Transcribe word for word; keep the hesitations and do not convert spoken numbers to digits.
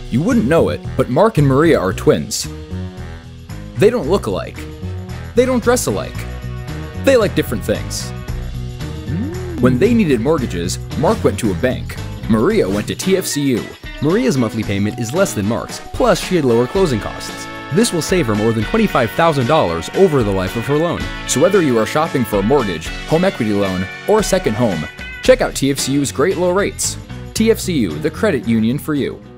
You wouldn't know it, but Mark and Maria are twins. They don't look alike. They don't dress alike. They like different things. When they needed mortgages, Mark went to a bank. Maria went to T F C U. Maria's monthly payment is less than Mark's, plus she had lower closing costs. This will save her more than twenty-five thousand dollars over the life of her loan. So whether you are shopping for a mortgage, home equity loan, or a second home, check out T F C U's great low rates. T F C U, the credit union for you.